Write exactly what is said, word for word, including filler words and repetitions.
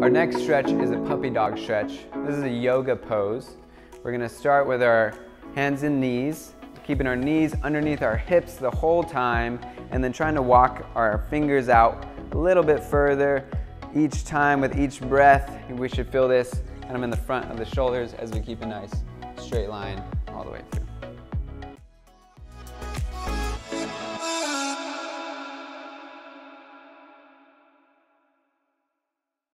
Our next stretch is a puppy dog stretch. This is a yoga pose. We're gonna start with our hands and knees, keeping our knees underneath our hips the whole time, and then trying to walk our fingers out a little bit further. Each time with each breath, we should feel this kind of in the front of the shoulders as we keep a nice straight line all the way through.